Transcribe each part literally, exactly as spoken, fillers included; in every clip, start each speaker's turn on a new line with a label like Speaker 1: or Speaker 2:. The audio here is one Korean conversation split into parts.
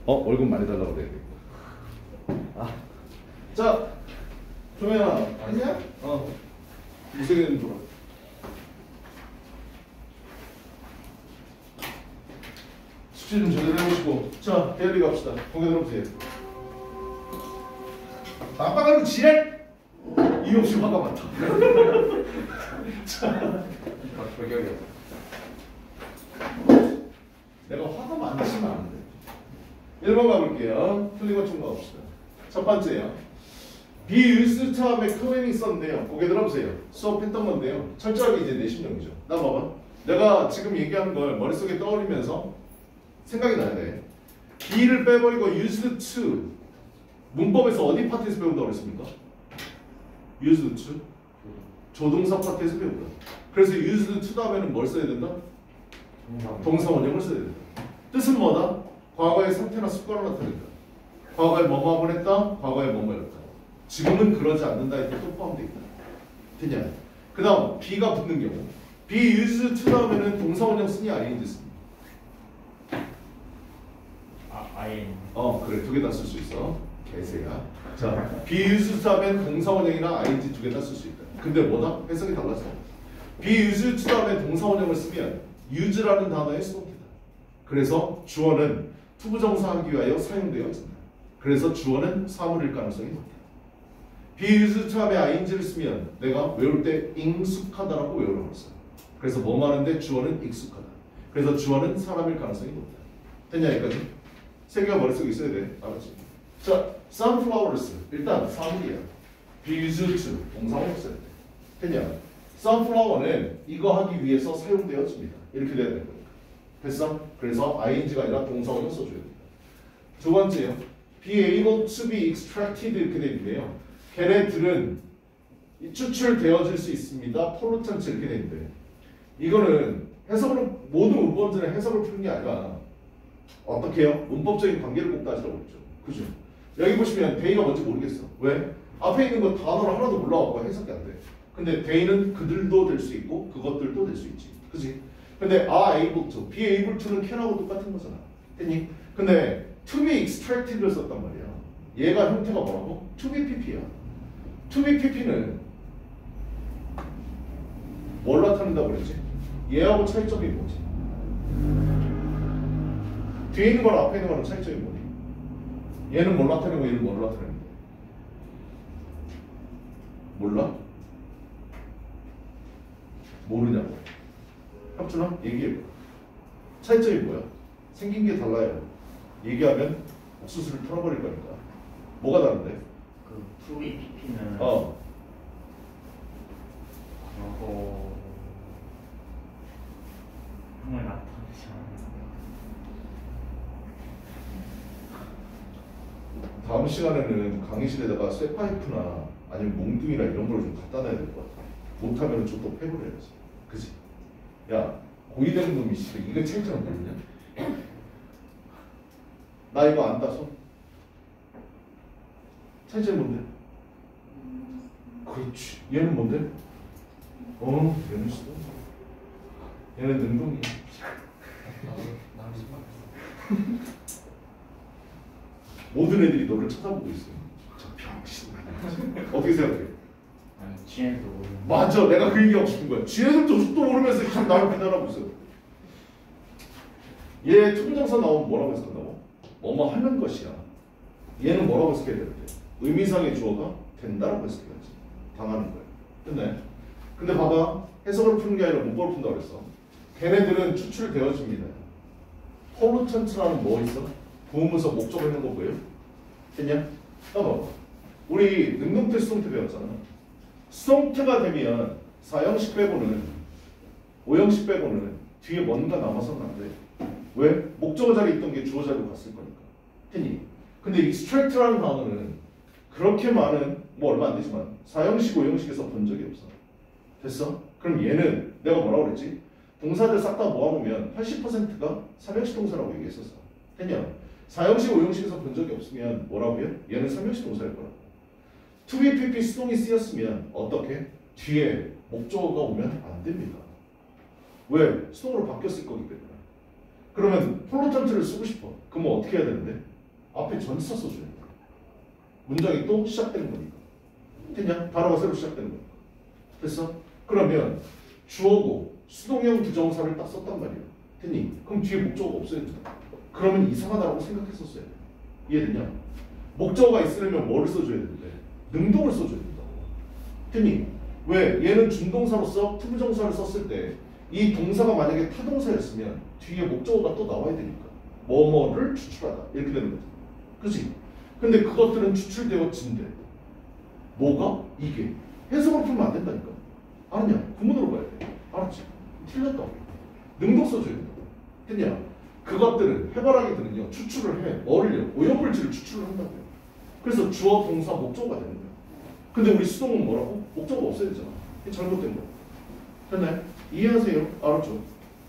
Speaker 1: 어? 월급 많이 달라고 그래야 돼. 아. 자, 조명아, 했냐? 어. 무슨 얘기는 줘라. 숙제 좀 제대로 해보시고. 자, 대열이 갑시다. 공개 들어보세요. 깜빡하고 지랄! 이유 없이 화가 많다. 자,
Speaker 2: 저격이야.
Speaker 1: 내가 화가 많지만 안 돼. 일 번 가볼게요. 틀린 것 좀 가봅시다. 첫 번째요. be used to have command 있었는데요. 고개 들어보세요. 수업했던 건데요. 철저하게 이제 내신용이죠. 나 봐봐. 내가 지금 얘기하는 걸 머릿속에 떠올리면서 생각이 나야 돼. be를 빼버리고 used to 문법에서 어디 파트에서 배운다고 그랬습니까? used to 조동사 파트에서 배운다. 그래서 used to 다음에는 뭘 써야 된다? 동사 원형을 써야 된다. 뜻은 뭐다? 과거의 상태나 습관을 나타낸다. 과거에 뭐뭐 하곤 했다. 과거에 뭐뭐 했다. 지금은 그러지 않는다. 이렇게 또 포함되어 있다. 됐냐? 그 다음 be가 붙는 경우 be used to 다음에는 동사 원형 쓰니 ing 쓰니?
Speaker 2: 아, 아예.
Speaker 1: 어 그래 두 개 다 쓸 수 있어. 개새야. 자 be used to 하면 동사 원형이나 ing 두 개 다 쓸 수 있다. 근데 뭐다? 해석이 달라서 be used to 다음에 동사 원형을 쓰면 use라는 단어의 수동태다. 그래서 주어는 투부정사하기 위하여 사용되어 있습니다. 그래서 주어는 사물일 가능성이 높다. be used to 하면 ing를 쓰면 내가 외울 때 익숙하다라고 외우라고 했어요. 그래서 뭐 말하는데 주어는 익숙하다. 그래서 주어는 사람일 가능성이 높다. 됐냐 여기까지? 세 개가 머릿속에 있어야 돼. 알았지? 자, sunflowers 일단 사물이야. be used to 동사원형 써야 돼. 됐냐? sunflower는 이거 하기 위해서 사용되었습니다. 이렇게 돼야 되는 거니까. 됐어? 그래서 ing가 아니라 동사원형 써줘야 된다. 두 번째요. be able to be extracted 이렇게 되어 있는데요. 걔네들은 추출되어질 수 있습니다. 폴루턴트 이렇게 되어 있는데 이거는 해석으로 모든 문법들은 해석을 푸는 게 아니라 어떻게 해요? 문법적인 관계를 꼭 따지라고 했죠. 그죠? 여기 보시면 데이가 뭔지 모르겠어. 왜? 앞에 있는 거 단어를 하나도 몰라갖고 해석이 안 돼. 근데 데이는 그들도 될 수 있고 그것들도 될 수 있지. 그지? 근데 are able to, be able to는 can하고 똑같은 거잖아. 됐니? 근데 to be extracted를 썼단 말이야. 얘가 형태가 뭐라고? to be pp야. to be pp는 뭘 나타낸다고 그랬지? 얘하고 차이점이 뭐지? 뒤에 있는 거랑 앞에 있는 거랑 차이점이 뭐니? 얘는 뭘 나타내고 얘는 뭘 나타내는 거야? 몰라? 모르냐고. 합준아 얘기해봐. 차이점이 뭐야? 생긴 게 달라요. 얘기하면 옥수수를 털어버릴 거니까. 뭐가 다른데?
Speaker 2: 그 to be pp는
Speaker 1: 어.
Speaker 2: 과거 형을 나타내지 않는
Speaker 1: 다음 시간에는 강의실에다가 쇠파이프나 아니면 몽둥이나 이런 걸 좀 갖다 놔야 될 것 같아. 못하면 저또 패브를 해야지. 그치? 야, 고이되는 놈이 씨, 이거 차이점 모르냐? 나 이거 안 따서? 차이점 뭔데? 그렇지. 얘는 뭔데? 어, 얘는 수동. 얘는 능동이야.
Speaker 2: 나는 신발
Speaker 1: 모든 애들이 너를 쳐다보고 있어. 저 병신. 어떻게 생각해?
Speaker 2: 아니 지혜도 모르는
Speaker 1: 맞아, 내가 그 얘기하고 싶은 거야. 지네들도 속도 모르면서 계속 나를 비난하고 있어. 얘 투부정사 나오면 뭐라고 해석한다고? 뭐뭐 하는 것이야. 얘는 뭐라고 해석해야 되는데? 의미상의 주어가 된다라고 해석해야지. 당하는 거야. 끝내. 근데 봐봐, 해석을 푸는 게 아니라 문법을 푼다고 그랬어. 걔네들은 추출되어집니다. 폴루턴트라는 뭐 있어? 부음에서 목적어 있는 거 보여요? 됐냐? 봐봐. 우리 능동태 수동태 배웠잖아. 수동태가 되면 사형식 빼고는 오형식 빼고는 뒤에 뭔가 남아서는 안 돼. 왜? 목적어 자리에 있던 게 주어 자리로 갔을 거니까. 됐니? 근데 extract라는 단어는 그렇게 많은 뭐 얼마 안 되지만 사형식 오형식에서 본 적이 없어. 됐어? 그럼 얘는 내가 뭐라고 그랬지? 동사들 싹 다 모아보면 팔십 퍼센트가 삼형식 동사라고 얘기했었어. 됐냐? 사형식 오형식에서 본 적이 없으면 뭐라고 해요? 얘는 삼형식 동사일 거라고. to be pp 수동이 쓰였으면 어떻게? 뒤에 목적어가 오면 안 됩니다. 왜? 수동으로 바뀌었을 거기 때문에. 그러면 폴루턴트를 쓰고 싶어. 그러면 어떻게 해야 되는데? 앞에 전치사 써줘야 돼. 문장이 또 시작되는 거니까. 됐냐? 단어가 새로 시작되는 거니까. 됐어? 그러면 주어고 수동형 부정사를 딱 썼단 말이야. 됐니? 그럼 뒤에 목적어가 없어야 된다. 그러면 이상하다고 생각했었어야 돼. 이해되냐? 목적어가 있으려면 뭐를 써줘야 되는데? 능동을 써줘야 된다고. 됐니? 왜? 얘는 준동사로서 투부정사를 썼을 때 이 동사가 만약에 타동사였으면 뒤에 목적어가 또 나와야 되니까 뭐뭐를 추출하다 이렇게 되는 거죠. 그치? 근데 그것들은 추출되어진대. 뭐가? 이게. 해석을 풀면 안 된다니까. 알았냐? 구문으로 봐야 돼. 알았지? 틀렸다. 능동 써줘야 된다. 했냐? 그것들은 해바라기들은요 추출을 해. 뭐를요? 오염물질을 추출을 한다고요. 그래서 주어, 동사, 목적어가 되는 거야. 근데 우리 수동은 뭐라고? 목적어가 없어야 되잖아. 이게 잘못된 거야. 됐나요? 이해하세요? 알았죠?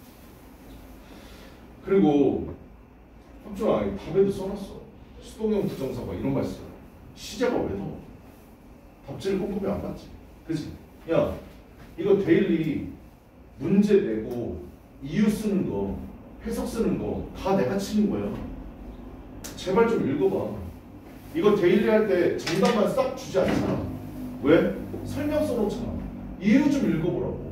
Speaker 1: 그리고 학주아 답에도 써놨어. 수동형 부정사가 이런 말 써. 시제가 왜 넣어? 답지를 꼼꼼히 안 봤지. 그치? 야 이거 데일리 문제 내고 이유 쓰는 거 해석 쓰는 거 다 내가 치는 거야. 제발 좀 읽어봐. 이거 데일리 할 때 정답만 싹 주지 않잖아. 왜? 설명 써놓잖아. 이유 좀 읽어보라고.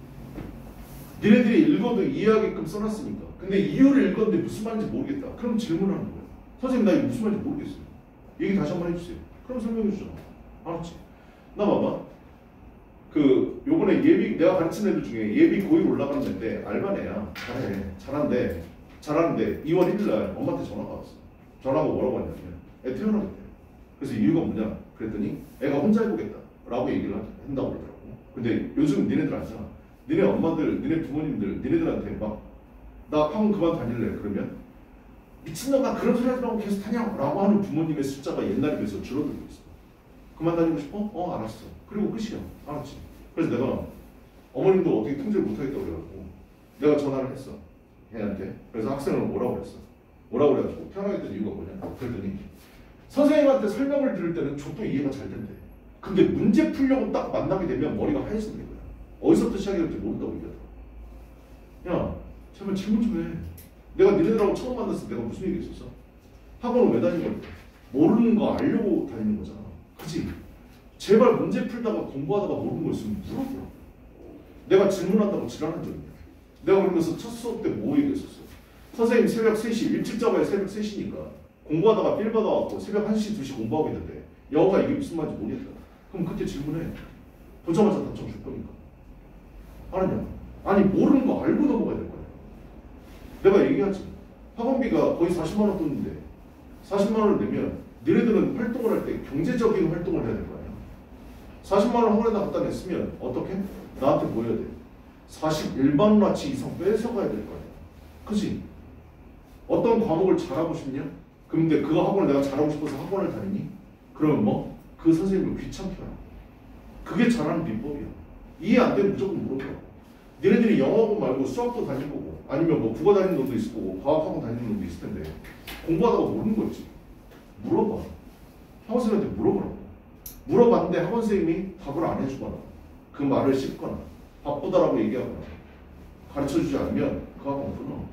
Speaker 1: 니네들이 읽어도 이해하게끔 써놨으니까. 근데 이유를 읽었는데 무슨 말인지 모르겠다. 그럼 질문하는 거야. 선생님 나 이거 무슨 말인지 모르겠어요. 얘기 다시 한번 해주세요. 그럼 설명해 주잖아. 알았지? 나 봐봐. 그 요번에 예비 내가 가르친 애들 중에 예비 고일 올라가는 애인데 알바 애야. 잘해. 잘한대. 잘하는데 이월 일일 날 엄마한테 전화가 왔어. 전화가 뭐라고 하냐면 애 태어나겠대. 그래서 이유가 뭐냐? 그랬더니 애가 혼자 해보겠다 라고 얘기를 한다고 그러더라고. 근데 요즘 니네들 알잖아. 니네 엄마들, 니네 부모님들, 니네들한테 막 나 학원 그만 다닐래 그러면 미친놈아 그런 소리 하지 말고 계속 다녀 라고 하는 부모님의 숫자가 옛날에 비해서 줄어들고 있어. 그만 다니고 싶어? 어 알았어. 그리고 끝이야. 알았지? 그래서 내가 어머님도 어떻게 통제를 못하겠다고 그래가지고 내가 전화를 했어. 애한테. 그래서 학생을 뭐라고 그랬어? 뭐라고 그래가지고 태어나겠다는 이유가 뭐냐? 그랬더니 선생님한테 설명을 들을 때는 저도 이해가 잘 된대. 근데 문제 풀려고 딱 만나게 되면 머리가 하얘지는 거야. 어디서부터 시작해야 될지 모른다고 얘기하더라. 야 제발 질문 좀 해. 내가 니네들하고 처음 만났을 때 내가 무슨 얘기 했었어? 학원을 왜 다니는 거야? 모르는 거 알려고 다니는 거잖아. 그치? 제발 문제 풀다가 공부하다가 모르는 거 있으면 물어보라고. 내가 질문한다고 지랄한 적 있냐? 내가 그러면서 첫 수업 때 뭐 얘기했었어? 선생님 새벽 세 시 일찍 잡아야 새벽 세 시니까 공부하다가 필 받아갖고 새벽 한 시, 두 시 공부하고 있는데 영어가 이게 무슨 말인지 모르겠다. 그럼 그때 질문해. 보자마자 답장 줄 거니까. 알았냐? 아니 모르는 거 알고 넘어가야 될 거야. 내가 얘기하지. 학원비가 거의 사십만 원 떴는데 사십만 원을 내면 너희들은 활동을 할 때 경제적인 활동을 해야 될 거 아니야. 사십만 원 학원에다 갖다 냈으면 어떻게? 나한테 뭐 해야 돼? 사십일만 원어치 이상 뺏어가야 될 거 아니야. 그치? 어떤 과목을 잘하고 싶냐? 근데 그거 학원을 내가 잘하고 싶어서 학원을 다니니? 그러면 뭐? 그 선생님을 귀찮게 하라. 그게 잘하는 비법이야. 이해 안 되면 무조건 물어보라고. 너네들이 영어학원 말고 수학도 다닐 거고 아니면 뭐 국어 다니는 놈도 있을 거고 과학학원 다니는 놈도 있을 텐데 공부하다가 모르는 거 있지. 물어봐. 학원생한테 물어보라고. 물어봤는데 학원생님이 답을 안 해주거나 그 말을 씹거나 바쁘다라고 얘기하거나 가르쳐주지 않으면 그 학원 끊어.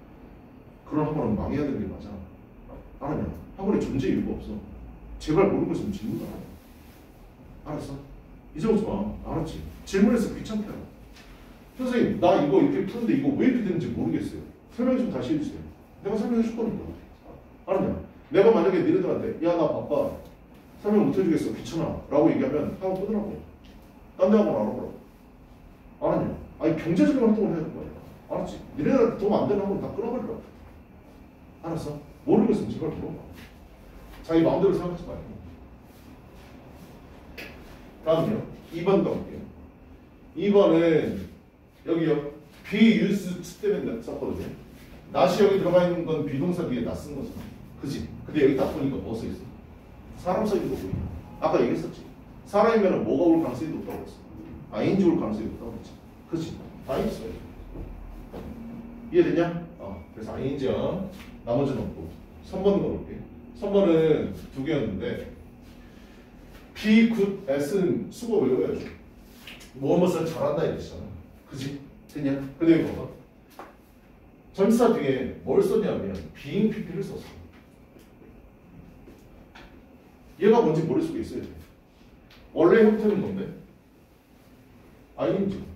Speaker 1: 그런 학원은 망해야 되는 게 맞아. 알았냐? 학원에 존재 이유가 없어. 제발 모르는 거 있으면 질문하라. 알았어? 이제 오지 마. 알았지? 질문해서 귀찮게 하라. 선생님 나 이거 이렇게 푸는데 이거 왜 이렇게 되는지 모르겠어요. 설명 좀 다시 해주세요. 내가 설명해 줄 거니까. 알았냐? 내가 만약에 너희들한테 야 나 바빠 설명 못 해주겠어 귀찮아 라고 얘기하면 학원 끊으라고. 딴 데 학원 알아보라고. 알았냐? 아니 경제적인 활동을 해야 될 거 아니야. 알았지? 너희들한테 도움 안 되는 학원 다 끊어버리라고. 알았어? 모르는 거 있으면 제발 물어봐. 자기 마음대로 생각하지 말고. 다음이요. 이 번 가볼게요. 이 번은 여기요. be used 때문에 썼거든요. not이 여기 들어가 있는 건 비동사 뒤에 not 쓴 거잖아. 그치? 근데 여기 딱 보니까 뭐 써있어? 사람 써있는 거 보이냐? 아까 얘기했었지. 사람이면 뭐가 올 가능성이 높다고 했어? 아이엔지 올 가능성이 높다고 했지. 그치? 아이엔지 써야 돼. 이해됐냐? 어. 그래서 아이엔지야. 나머지는 없고. 삼 번 가볼게. 삼 번은 두 개였는데 be good at은 수거 외워야죠. 무엇을 잘한다 이랬잖아. 그치? 됐냐? 근데 여기 봐봐. 전치사 뒤에 뭘 썼냐면 being pp를 썼어. 얘가 뭔지 머릿속에 있어야 돼. 원래 형태는 뭔데? 아이엔지.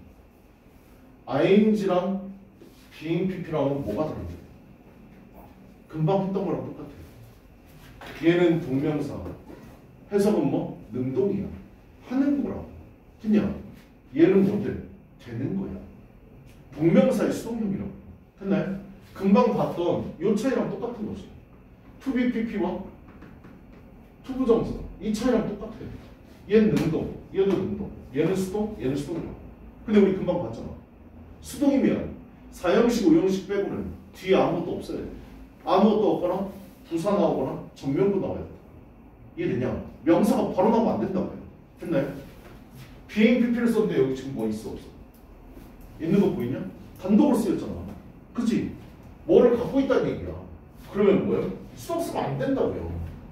Speaker 1: 아이엔지랑 being pp랑은 뭐가 다른데? 금방 했던 거랑 똑같아. 얘는 동명사. 해석은 뭐? 능동이야. 하는 거라고. 그냥 얘는 뭔데? 되는 거야. 동명사의 수동형이라고. 됐나요? 금방 봤던 요 차이랑 똑같은 거지. to be pp와 투부정사. 이 차이랑 똑같아. 얘는 능동, 얘도 능동. 얘는 수동, 얘는 수동이라고. 근데 우리 금방 봤잖아. 수동이면 사형식, 오형식 빼고는 뒤에 아무것도 없어야 돼. 아무것도 없거나 부사 나오거나 전면부 나와야 돼. 이해되냐? 명사가 바로 나오면 안 된다고요. 됐나요? being pp를 썼는데 여기 지금 뭐 있어 없어? 있는 거 보이냐? 단독으로 쓰였잖아. 그치? 뭐를 갖고 있다는 얘기야. 그러면 뭐예요? 수동 쓰면 안 된다고요.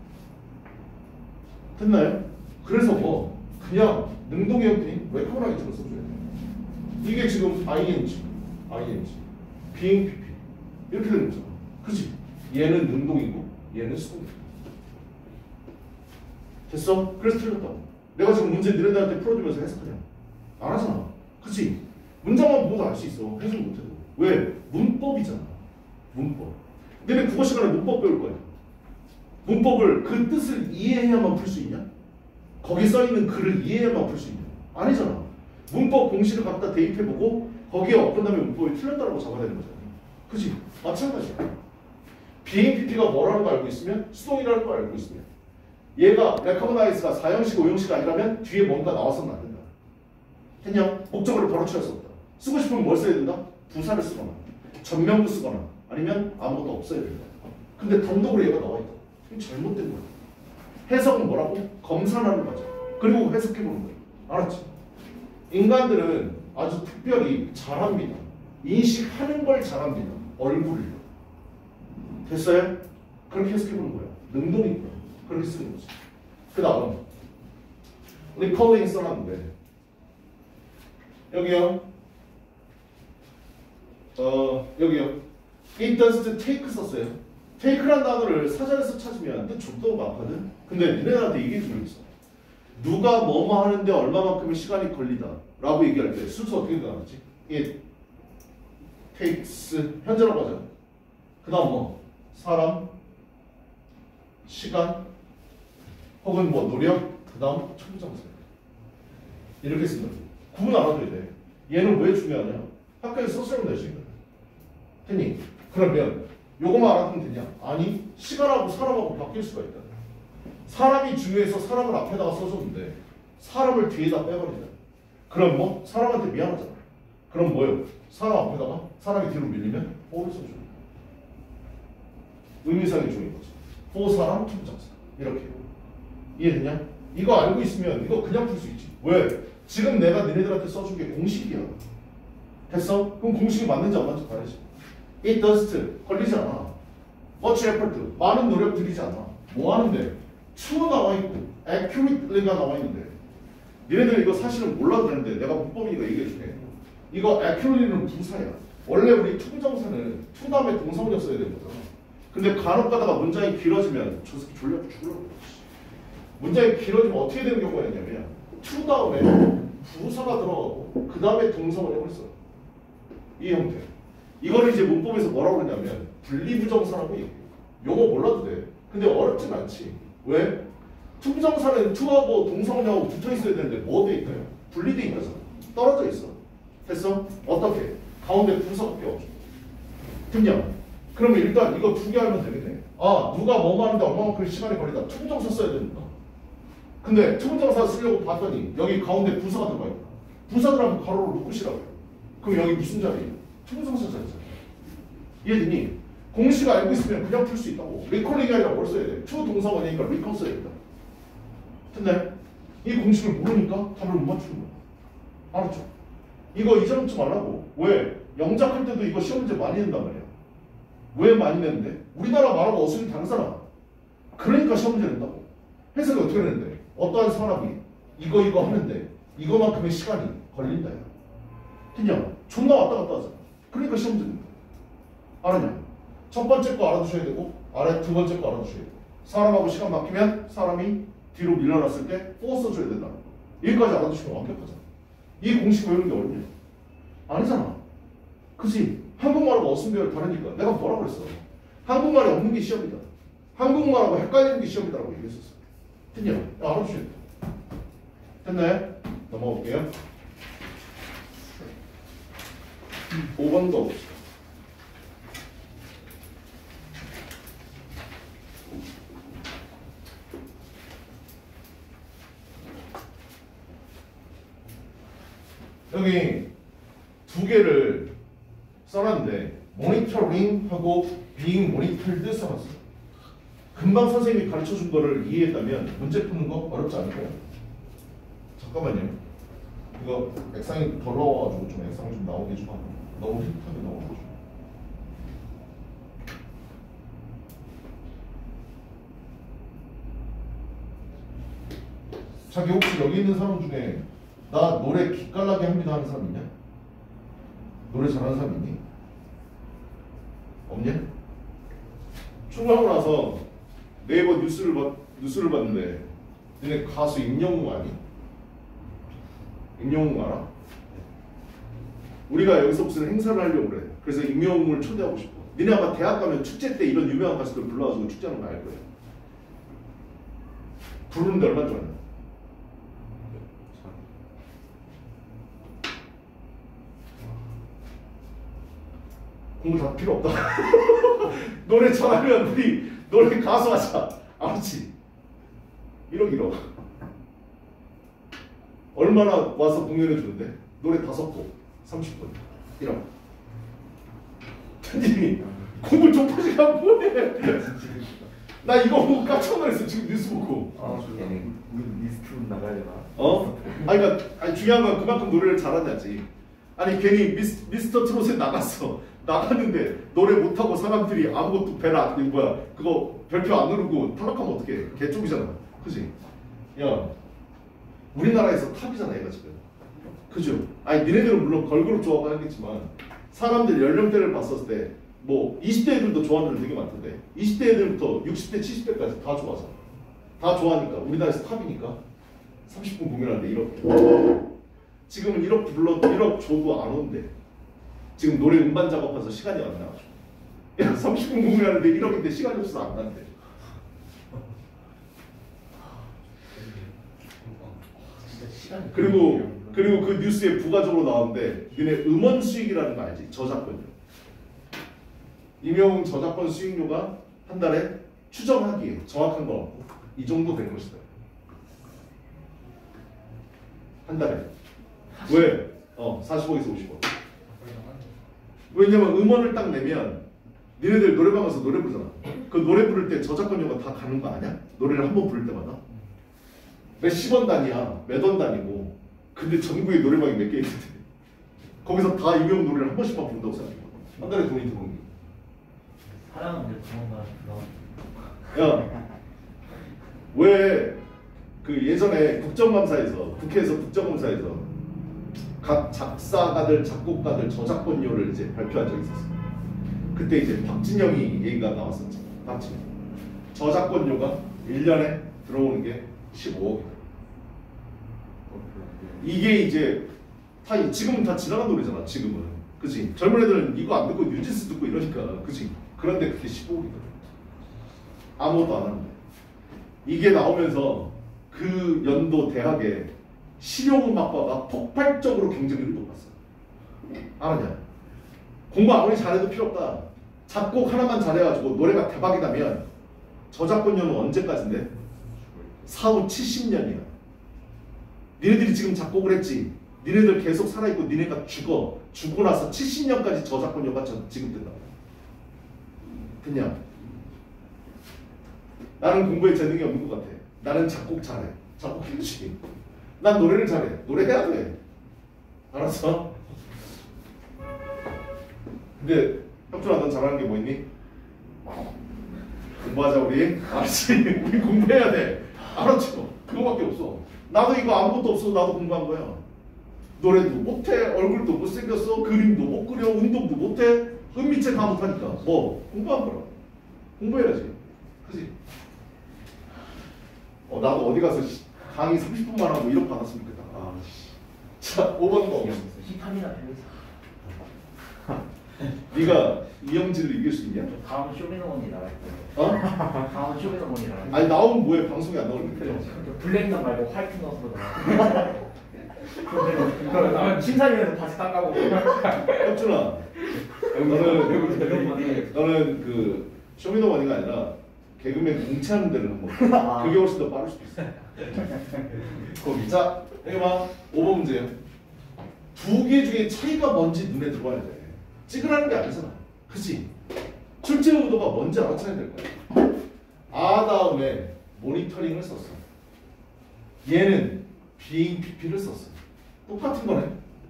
Speaker 1: 됐나요? 그래서 뭐 그냥 능동의 형태인 웨커랑 이쪽을 써줘야 돼. 이게 지금 ing, ing, being pp 이렇게 되는 거잖아. 그치? 얘는 능동이고 얘는 수동이고. 됐어? 그래서 틀렸다고. 내가 지금 문제 너네들한테 풀어주면서 해석하냐? 안 하잖아. 그치? 문장만 보고도 알 수 있어. 해석 못해도. 왜? 문법이잖아. 문법. 너네 국어 시간에 문법 배울 거야. 문법을 그 뜻을 이해해야만 풀 수 있냐? 거기 써있는 글을 이해해야만 풀 수 있냐? 아니잖아. 문법 공식을 갖다 대입해보고 거기에 엎은 다음에 문법이 틀렸다고 잡아야 되는 거잖아. 그치? 마찬가지야. being pp가 뭐라는 거 알고 있으면 수동이라는 거 알고 있으면 얘가 recognize가 사형식, 오형식 아니라면 뒤에 뭔가 나와서는 안 된다. 그냥 목적어를 바로 채울 수 없다. 쓰고 싶으면 뭘 써야 된다? 부사를 쓰거나 전명구 쓰거나 아니면 아무것도 없어야 된다. 근데 단독으로 얘가 나와 있다. 이거 잘못된 거야. 해석은 뭐라고? 검사하는 거죠. 그리고 해석해보는 거야. 알았지? 인간들은 아주 특별히 잘합니다. 인식하는 걸 잘합니다. 얼굴을. 됐어요? 그렇게 해석해보는 거야. 능동이고요. 그렇게 쓰는 거지. 그 다음 리콜링 써놨는데 여기요. 어 여기요. It does to take 썼어요. take란 단어를 사전에서 찾으면 뜻 좁도 많거든. 근데 니네한테 얘기해 주고 있어. 누가 뭐뭐 하는데 얼마만큼의 시간이 걸리다 라고 얘기할 때 순서 어떻게 나왔지? It takes 현재라고 하죠. 그 다음 뭐 사람, 시간 혹은 뭐 노력, 그 다음 청정사 이렇게 쓴다. 구분 알아둬야 돼. 얘는 왜 중요하냐? 학교에서 썼으면 될 수 있거든. 됐니? 그러면 요거만 알아두면 되냐? 아니, 시간하고 사람하고 바뀔 수가 있다. 사람이 중요해서 사람을 앞에다가 써줬는데 사람을 뒤에다 빼버린다. 그럼 뭐? 사람한테 미안하잖아. 그럼 뭐예요? 사람 앞에다가 사람이 뒤로 밀리면 뭐를 써줘야 돼? 의미상의 중요한 거지. 보 사람, 청정사 이렇게. 이해되냐? 이거 알고 있으면 이거 그냥 풀 수 있지. 왜? 지금 내가 너네들한테 써준 게 공식이야. 됐어? 그럼 공식이 맞는지 안 맞는지 봐야지. It does to 걸리지 않아. Much effort 많은 노력 들이지 않아. 뭐 하는데? to 나와 있고 accurately가 나와 있는데 너네들 이거 사실은 몰라도 되는데 내가 문법이니까 얘기해 줄게. 이거 accurately는 부사야. 원래 우리 투부정사는 to 다음에 동사문역 써야 되는 거잖아. 근데 간혹 가다가 문장이 길어지면 저 새끼 졸려 죽으려고 그래. 문장이 길어지면 어떻게 되는 경우가 있냐면 to 다음에 부사가 들어가고 그 다음에 동사문역을 써. 이 형태. 이거를 이제 문법에서 뭐라고 그러냐면 분리부정사라고 얘기해. 용어 몰라도 돼. 근데 어렵진 않지. 왜? 투부정사는 to하고 동사문역하고 붙어 있어야 되는데 뭐 돼 있나요? 분리돼 있다잖아. 떨어져 있어. 됐어? 어떻게? 가운데 부사가 껴줘. 그냥 그러면 일단 이거 두 개 하면 되겠네. 아, 누가 뭐뭐 하는데 얼마만큼 시간이 걸리다. 투부정사 써야 됩니다. 근데 투부정사 쓰려고 봤더니 여기 가운데 부사가 들어가 있다. 부사 들어가면 가로로 묶으시라고요. 그럼 여기 무슨 자리예요? 투부정사 자리잖아요. 이해되니? 공식 알고 있으면 그냥 풀 수 있다고. 리콜링이 아니라 뭘 써야 돼? 투 동사 원이니까 리콜 써야 된다. 근데 이 공식을 모르니까 답을 못 맞추는 거야. 알았죠? 이거 잊어먹지 말라고. 왜? 영작할 때도 이거 시험 문제 많이 낸단 말이야. 왜 많이 내는데? 우리나라 말하고 어순이 다르잖아. 그러니까 시험 문제 낸다고. 해석이 어떻게 되는데? 어떠한 사람이 이거 이거 하는데 이거만큼의 시간이 걸린다야. 그냥 존나 왔다 갔다 하잖아. 그러니까 시험 문제 낸다. 알았냐? 첫 번째 거 알아두셔야 되고 아래 두 번째 거 알아두셔야 되고 사람하고 시간 막히면 사람이 뒤로 밀려났을 때 포어 써줘야 된다. 여기까지 알아두시면 완벽하잖아. 이 공식 외우는 게 어렵냐? 아니잖아. 그치? 한국말하고 어순배열 다르니까. 내가 뭐라고 그랬어? 한국말이 없는 게 시험이다. 한국말하고 헷갈리는 게 시험이다라고 얘기했었어. 됐냐? 알아두셔야 돼. 됐네? 넘어갈게요. 오 번 거 봅시다. 여기 두 개를 써놨는데 모니터링하고 being monitored 써놨어. 금방 선생님이 가르쳐준 거를 이해했다면 문제 푸는 거 어렵지 않을 거야. 잠깐만요. 이거 액상이 더러워가지고 좀 액상 좀 나오게 해줘봐. 너무 힙하게 나와가지고. 자기 혹시 여기 있는 사람 중에 나 노래 기깔나게 합니다 하는 사람 있냐? 노래 잘하는 사람 있니? 없냐? 출근하고 나서 네이버 뉴스를 봤, 뉴스를 봤는데 너네 가수 임영웅 아니? 임영웅 알아? 우리가 여기서 무슨 행사를 하려고 그래. 그래서 임영웅을 초대하고 싶어. 니네 아마 대학 가면 축제 때 이런 유명한 가수들 불러가지고 축제하는 거 알 거야. 부르는데 얼마나 좋아하냐? 공부 다 필요 없다. 노래 잘하면 우리 노래 가수 하자. 알았지? 일억 일억. 얼마나 와서 공연해 주는데? 노래 다섯 곡, 삼십 분. 일억. 천진이 공부 좁아지면 뭐해? 나 이거 보고 깜짝 놀랐어. 지금 뉴스 보고.
Speaker 3: 아, 우리 리스트로 나가야 되나?
Speaker 1: 어? 아니 그러니까 아니, 중요한 건 그만큼 노래를 잘하냐지. 아니 괜히 미스, 미스터 트롯에 나갔어. 나갔는데 노래 못하고 사람들이 아무것도 배라 안 뭐야 그거 별표 안 누르고 탈락하면 어떡해. 개쪽이잖아. 그지? 야 우리나라에서 탑이잖아 얘가 지금. 그죠? 아니 니네들은 물론 걸그룹 좋아하고 하겠지만 사람들 연령대를 봤었을 때 뭐 이십 대 애들도 좋아하는 애들 되게 많던데 이십 대 애들부터 육십 대 칠십 대까지 다 좋아하잖아. 다 좋아하니까 우리나라에서 탑이니까 삼십 분 공연하는데 일억. 지금은 일억 불러 일억 줘도 안 온대. 지금 노래 음반 작업해서 시간이 안 나가지고. 야 삼십 분 공연하는데 일억인데 시간이 없어서 안 난대. 그리고 그리고 그 뉴스에 부가적으로 나오는데 니네 음원 수익이라는 거 알지? 저작권료. 임영웅 저작권 수익료가 한 달에 추정하기에 정확한 건 없고 이 정도 되는 것이다. 한 달에. 왜? 어 사십억에서 오십억. 왜냐면 음원을 딱 내면 니네들 노래방 가서 노래 부르잖아. 그 노래 부를 때 저작권료가 다 가는 거 아니야? 노래를 한 번 부를 때마다 몇십 원 단위야. 몇 원 단위고. 근데 전국에 노래방이 몇 개 있는데 거기서 다 임영웅 노래를 한 번씩만 부른다고 생각해. 한 달에 돈이 들어오는 게.
Speaker 2: 사랑은 내 부모가
Speaker 1: 야, 왜 그 예전에 국정감사에서 국회에서 국정감사에서 각 작사가들, 작곡가들 저작권료를 이제 발표한 적이 있었어. 그때 이제 박진영이 얘기가 나왔었죠. 박진영. 저작권료가 일 년에 들어오는 게 십오억이다. 이게 이제 다 지금은 다 지나간 노래잖아. 지금은. 그치? 젊은 애들은 이거 안 듣고 뉴진스 듣고 이러니까. 그치? 그런데 그게 십오억이다. 아무것도 안 하는데. 이게 나오면서 그 연도 대학에 실용음악과가 폭발적으로 경쟁률이 높았어. 알았냐? 공부 아무리 잘해도 필요 없다. 작곡 하나만 잘해가지고 노래가 대박이다면 저작권료는 언제까지인데? 사후 칠십 년이야. 니네들이 지금 작곡을 했지. 니네들 계속 살아있고 니네가 죽어. 죽고 나서 칠십 년까지 저작권료가 지급된다. 됐냐? 나는 공부에 재능이 없는 것 같아. 나는 작곡 잘해. 작곡 해주지. 난 노래를 잘해. 노래해야 돼. 알았어? 근데 협준아 넌 잘하는 게 뭐 있니? 공부하자 우리. 알았지? 우리 공부해야 돼. 알았지? 그거밖에 없어. 나도 이거 아무것도 없어서 나도 공부한 거야. 노래도 못해. 얼굴도 못생겼어. 그림도 못 그려. 운동도 못해. 은미체 다 못하니까 뭐 공부한 거라. 공부해야지. 그지? 어, 나도 어디 가서 시- 강의 삼십 분만 하고 이렇게 받았으면 좋겠다. 아, 씨. 자, 오 번 거.
Speaker 2: 힙합이나 배우자.
Speaker 1: 네가 이영진을 이길 수 있냐?
Speaker 2: 다음은 쇼미더머니 나갈 거예요.
Speaker 1: 어?
Speaker 2: 다음은 쇼미더머니 나갈 거예요.
Speaker 1: 아니 나오면 뭐해? 방송에 안 나오는데.
Speaker 2: 그 블랙만 말고 화이트 넣어서 나가. 그럼 나면 심사위원회에서 다시 닦아보고.
Speaker 1: 혁준아, 너는 너는 그 쇼미더머니가 아니라 개그맨 공채하는 데를 한번.
Speaker 2: 아.
Speaker 1: 그게 훨씬 더 빠를 수도 있어. 거기. 자, 여기 봐. 오 번 문제예요. 두 개 중에 차이가 뭔지 눈에 들어와야 돼. 찍으라는 게 아니잖아. 그치? 출제 의도가 뭔지 알아차려야 될 거야. 아 다음에 모니터링을 썼어. 얘는 비잉 피피를 썼어. 똑같은 거네.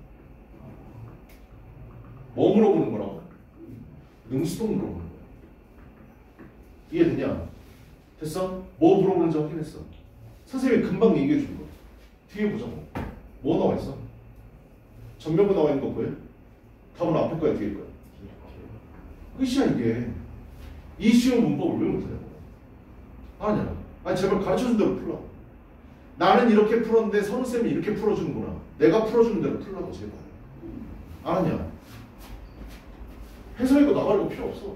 Speaker 1: 뭐 물어보는 거라고? 능수동 물어보는 거야. 이해되냐? 됐어? 뭐 물어보는지 확인했어. 선생님이 금방 얘기해 준 거. 뒤에 보자고. 뭐 나와 있어? 전면부 나와 있는 거 보여? 답은 앞에 거야, 뒤에 거야? 끝이야 이게. 이 쉬운 문법을 왜 못하냐고. 아니야. 아니 제발 가르쳐준 대로 풀어. 나는 이렇게 풀었는데 선우쌤이 이렇게 풀어주는구나. 내가 풀어주는 대로 풀라고 제발. 아니야. 해석이고 나가려고 필요 없어.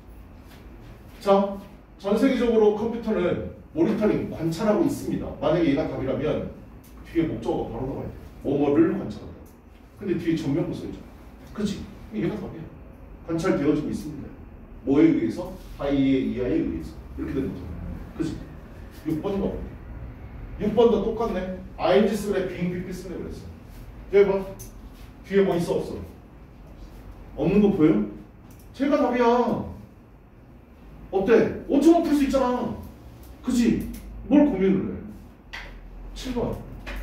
Speaker 1: 자, 전 세계적으로 컴퓨터는 모니터링, 관찰하고 있습니다. 만약에 얘가 답이라면 뒤에 목적어가 바로 나와야 돼. 뭐뭐를 관찰한다. 근데 뒤에 전면부 써있잖아. 그치? 얘가 답이야. 관찰되어지고 있습니다. 뭐에 의해서? 하이의 이하에 의해서. 이렇게 되는 거잖아. 그치? 육 번인가 볼게. 육 번도 똑같네. 아이엔지 쓰래, 빙 피피 쓰래 그랬어. 여기 봐. 뒤에 뭐 있어 없어? 없는 거 보여? 제가 답이야. 어때? 오천 원 풀 수 있잖아. 그치? 뭘 고민을 해? 칠 번.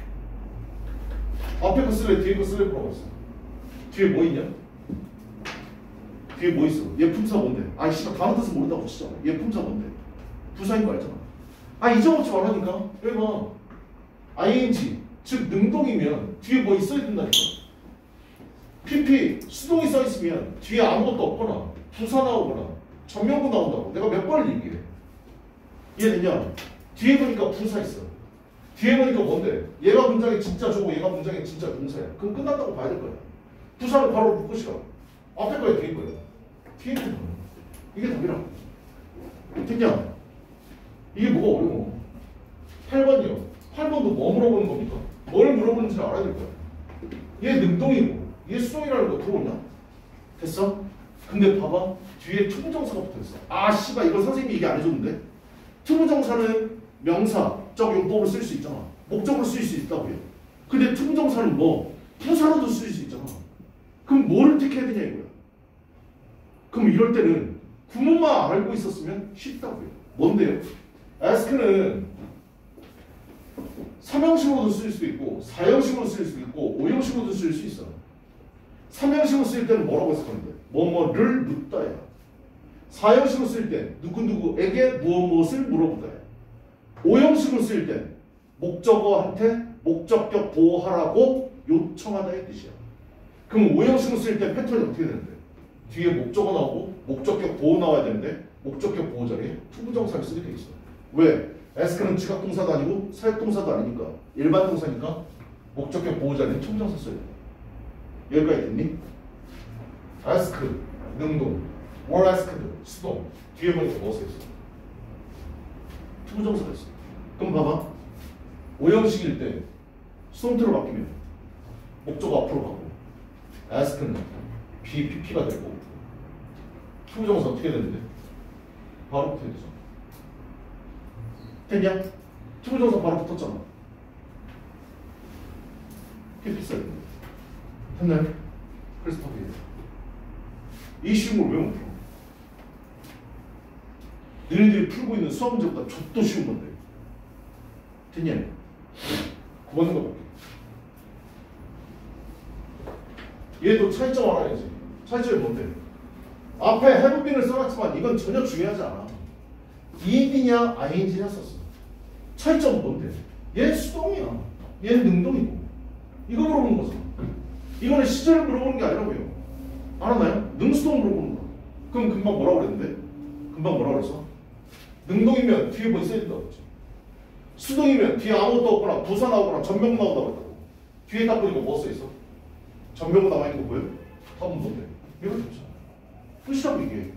Speaker 1: 앞에 거 쓸래, 뒤에 거 쓸래 물어봤어. 뒤에 뭐 있냐? 뒤에 뭐 있어? 얘 품사 뭔데? 아이 씨발 다른 뜻은 모른다고 치잖아. 얘 품사 뭔데? 부사인 거 알잖아. 아 잊어먹지 말라니까. 여기 봐. 아이엔지 즉 능동이면 뒤에 뭐 있어야 된다니까. 피피 수동이 써있으면 뒤에 아무것도 없거나 부사 나오거나 전면부 나온다고 내가 몇 번을 얘기해. 이해되냐? 뒤에 보니까 부사 있어. 뒤에 보니까 뭔데? 얘가 문장에 진짜 주고 얘가 문장에 진짜 동사야. 그럼 끝났다고 봐야 될 거야. 부사는 바로 묶으시라. 앞에 거야 뒤에 거야. 뒤에 거야. 이게 답이라고. 됐냐? 이게 뭐가 어려워? 팔 번이요. 팔 번도 뭐 물어보는 겁니까? 뭘 물어보는지 알아야 될 거야. 얘 능동이고 얘 수동이라는 거 들어오냐? 됐어? 근데 봐봐. 뒤에 투부정사가 붙어있어. 아 씨발 이거 선생님이 얘기 안 해줬는데? 투부정사는 명사적 용법을 쓸 수 있잖아. 목적으로 쓸 수 있다고요. 근데 투부정사는 뭐? 부사로도 쓸 수 있잖아. 그럼 뭐를 택해야 되냐 이거야. 그럼 이럴 때는 구문만 알고 있었으면 쉽다고요. 뭔데요? ask는 삼형식으로도 쓸 수 있고 사형식으로 쓸 수 있고 오형식으로도 쓸 수 있어. 삼형식으로 쓸 때는 뭐라고 했을 건데? 뭐뭐를 묻다야. 사형식으로 쓸 때 누구누구에게 무엇 무엇을 물어보다야. 오형식으로 쓸 때 목적어한테 목적격 보호하라고 요청하다의 뜻이야. 그럼 오형식으로 쓸 때 패턴이 어떻게 되는데? 뒤에 목적어 나오고 목적격 보호 나와야 되는데 목적격 보호 자리에 투부정사를 쓰게 돼 있어. 왜? ask는 지각동사도 아니고 사역동사도 아니니까 일반 동사니까 목적격 보호 자리는 투부정사 써야 돼. 여기까지 됐니? ask, 능동, were asked, 수동. 뒤에 보니까 뭐 써있어? 투부정사가 있어. 그럼 봐봐. 오형식일 때 수동태로 바뀌면 목적어 앞으로 가고 ask는 B, P P가 되고 투부정사 어떻게 되는데? 바로 붙어야 되죠. 됐냐? 투부정사 바로 붙었잖아. P P 써야 돼. 됐나요? 그래서 답이에요. 이 쉬운 걸 왜 못 풀어? 너희들이 풀고 있는 수학 문제보다 족도 쉬운 건데. 됐냐? 구 번인 거 볼게. 얘도 차이점 알아야지. 차이점이 뭔데? 앞에 have been을 써놨지만 이건 전혀 중요하지 않아. ed냐 ing냐 썼어. 차이점은 뭔데? 얘 수동이야. 얘는 능동이고. 이거 물어보는 거잖아. 이거는 시제를 물어보는 게 아니라고요. 알았나요? 능수동 물어보는 거야. 그럼 금방 뭐라고 그랬는데? 금방 뭐라고 그랬어? 능동이면 뒤에 뭐 있어야 된다고 그랬지. 수동이면 뒤에 아무것도 없거나 부사 나오거나 전명 나온다고 했다고. 뒤에 딱 보니까 뭐 써있어? 전명 나와 있는 거 보여? 답은 뭔데? 이거 좋잖아. 끝이라고 이게.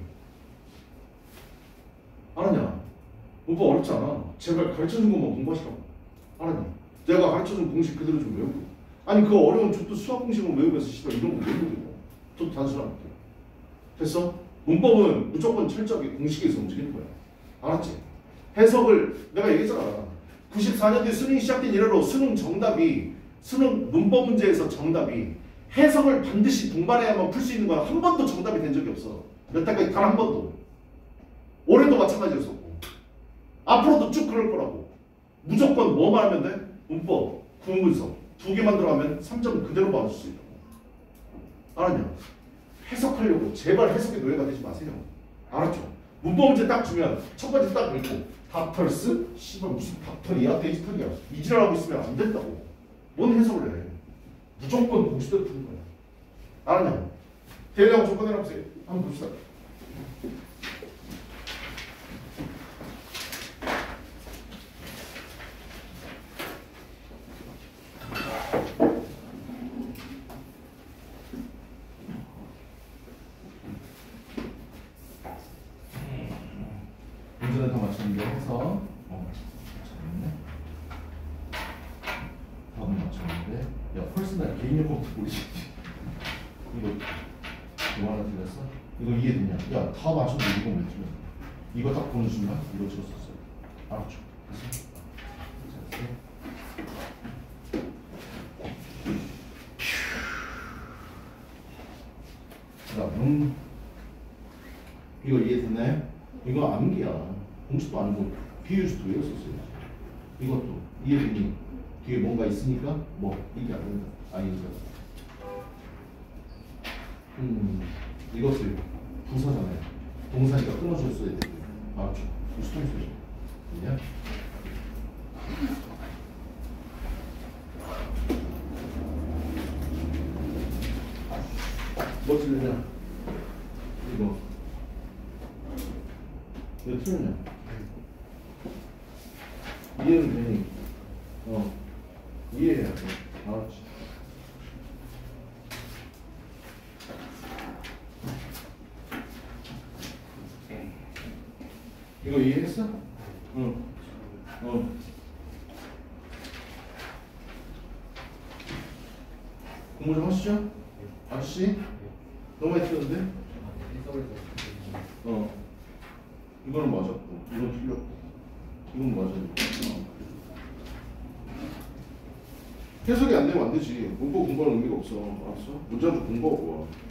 Speaker 1: 알았냐? 오빠 어렵지 않아. 제발 가르쳐준 것만 공부하시라고. 알았냐? 내가 가르쳐준 공식 그대로 좀 외우고. 아니 그 어려운 족도 수학 공식을 외우면서 씨발 이런 거 외우고. 저도 단순하게. 됐어? 문법은 무조건 철저하게 공식에서 움직이는 거야. 알았지? 해석을 내가 얘기했잖아. 구십사 년도에 수능이 시작된 이래로 수능 정답이 수능 문법 문제에서 정답이 해석을 반드시 동반해야만 풀 수 있는 건 한 번도 정답이 된 적이 없어. 여태까지 단 한 번도. 올해도 마찬가지였었고 앞으로도 쭉 그럴 거라고. 무조건 뭐만 하면 돼? 문법, 구문분석 두 개만 들어가면 삼 점 그대로 받을 수 있다고. 알았냐? 해석하려고 제발 해석에 노예가 되지 마세요. 알았죠? 문법 문제 딱 주면 첫 번째 딱 읽고 닥털스? 씨발 무슨 닥털이야? 데이지털이야? 이지랄하고 있으면 안 된다고. 뭔 해석을 해? 무조건 공식대로 푸는 거야. 알았냐? 대략 조건 해놔보세요. 한번 봅시다. 문제는 다 맞췄는데 해서 어, 맞췄네. 답은 맞췄는데 야 펄스나 개인용 컴퓨터 모르지? 이거 이거 하나 틀렸어? 이거 이해되냐? 야 다 맞췄는데 이거 왜 틀렸어? 이거 딱 보는 순간 이거 틀렸었어요. 알았죠? 됐어? 자, 음, 이거 이해됐나요? 이거 암기야. 공식도 아니고 비유수도 외웠었어요. 이것도 이해되니? 뒤에 뭔가 있으니까 뭐 이게 안 된다. 아닌가? 음, 이것을 부사잖아요. 동사니까 끊어줬어야 되고. 알았죠? 수동수죠. 그냥 뭐 틀리냐? 이거 이거 틀리냐? 이해는 되니? 어 이해해야 돼. 알았지? 이거 이해했어? 응. 어. 공부 좀 하시죠? 아저씨? 너무 많이 틀렸는데? 어. 이거는 맞았고, 이건 틀렸고, 이건 맞았고. 어. 해석이 안 되면 안 되지. 문법 공부하는 의미가 없어. 알았어? 문제 좀 공부하고 와.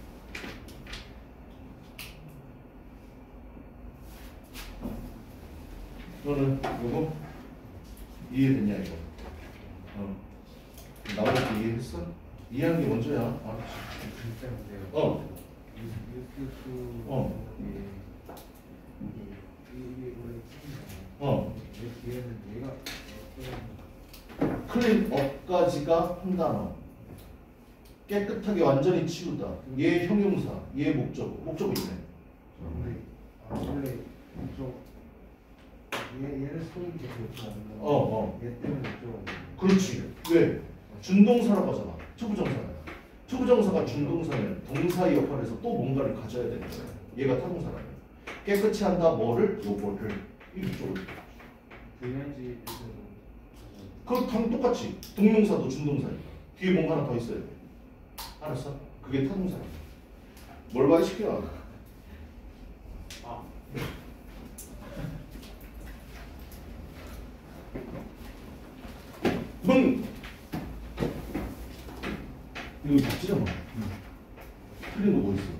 Speaker 1: 너는 이거 이해됐냐 이거? 어. 나머지 이해했어? 이해하는 게 먼저야. 알았지? 어. 어. 어. 클린업까지가 한 단어. 깨끗하게 완전히 치우다. 얘 형용사, 얘 목적, 목적이 있네.
Speaker 4: 아 원래 저 얘 얘를 소위 제거하는 거.
Speaker 1: 어, 어.
Speaker 4: 얘 때문에 좀.
Speaker 1: 그렇지. 왜? 준동사라고 하잖아. 투부정사야. 투부정사가 준동사면 동사의 역할에서 또 뭔가를 가져야 되는 거야. 얘가 타동사라면. 깨끗이 한다. 뭐를? 요거를. 이쪽을.
Speaker 4: 대면지에서
Speaker 1: 그거 당 똑같이. 동명사도 준동사니까. 뒤에 뭔가 하나 더 있어야 돼. 알았어? 그게 타동사야. 뭘 많이 시켜?
Speaker 4: 아
Speaker 1: 문! 이거 다 찢어봐. 틀린 거 뭐 있어?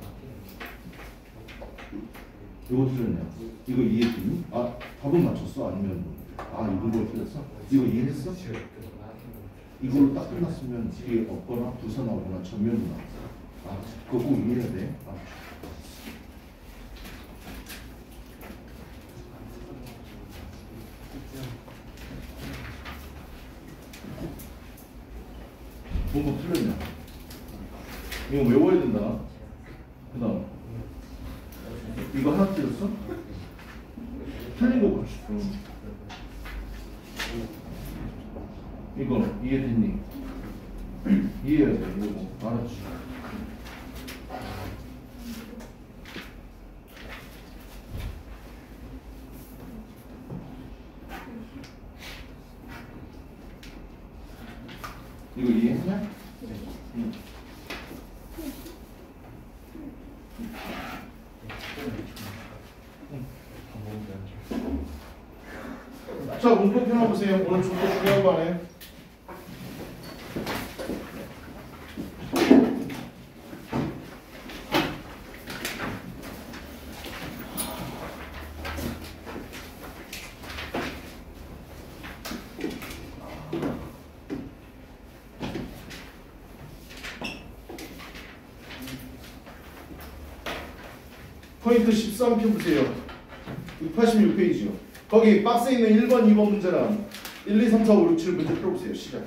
Speaker 1: 이거 틀렸냐? 이거 이해했니? 아, 답은 맞췄어? 아니면 뭐? 아, 이거 뭐 틀렸어? 이거 이해했어? 이걸로 딱 끝났으면 뒤에 없거나 부사 나오거나 전면으로 나왔어. 아, 그거 꼭 이해해야 돼. 아. 뭔가 틀렸냐? 이거 외워야 된다. 그 다음 이거 하나 틀렸어? 틀린 거 그렇지. 응. 이거 이해됐니? 이해해야 돼. 이거 알았지? 이거 이해했냐? 응. 자, 문법 펴놔보세요. 오늘 좀 더 중요한 거 아니에요? 포인트 십삼 편 보세요. 육팔십육 페이지요. 거기 박스에 있는 일 번, 이 번 문제랑 일, 이, 삼, 사, 오, 육, 칠 문제 풀어보세요. 시작.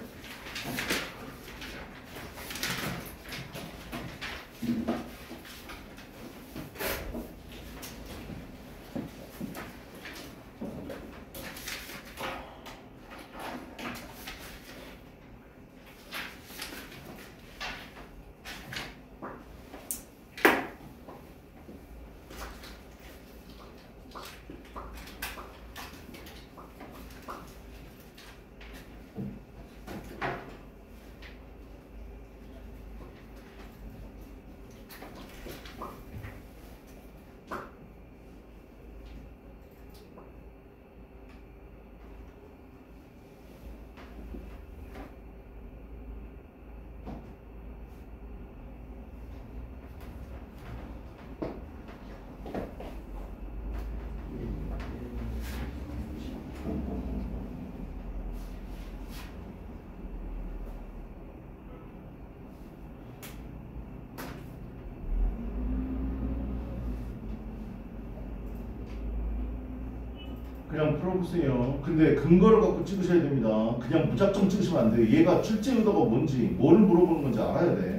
Speaker 1: 그냥 풀어보세요. 근데 근거를 갖고 찍으셔야 됩니다. 그냥 무작정 찍으시면 안 돼요. 얘가 출제 의도가 뭔지, 뭘 물어보는 건지 알아야 돼.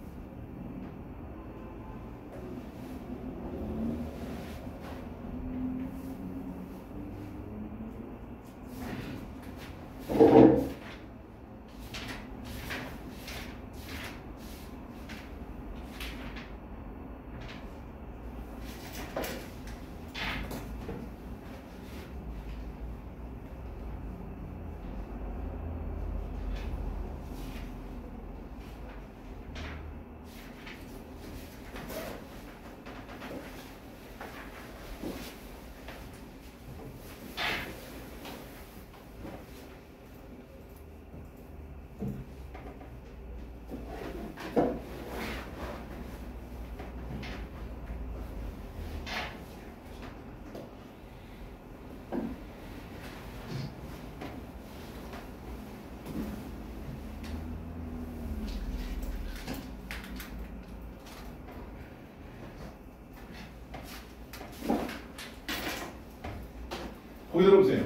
Speaker 1: 거기 들어보세요.